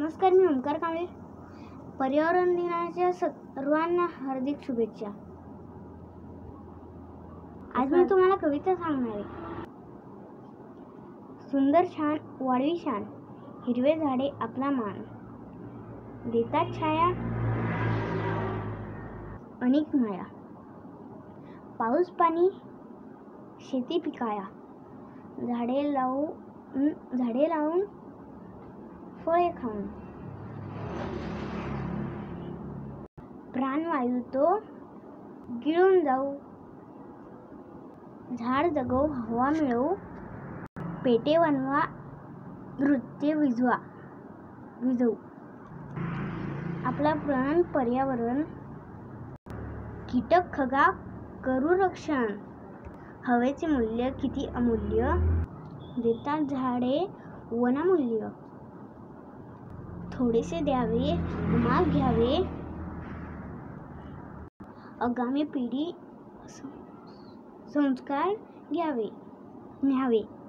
नमस्कार, मी ओंकार कांबळे. पर्यावरण दिनाच्या सर्वांना हार्दिक शुभेच्छा. आज मी तुम्हाला कविता सांगणार आहे. सुंदर छान वाढवी शान, हिरवे झाडे आपला मान, देतात छाया अनेक माया, पाऊस पाणी शेती पिकाया, झाडे लावून फळे खाऊन, प्राणवायू तो गिळून जाऊ, झाड जगवू हवा मिळवू, पेटे बनवा नृत्य विझवू. आपला प्राण पर्यावरण, कीटक खगा करू रक्षण. हवेचे मूल्य किती अमूल्य, देतात झाडे वनमूल्य. थोडेसे द्यावे माग घ्यावे, आगामी पिढी संस्कार न्यावे.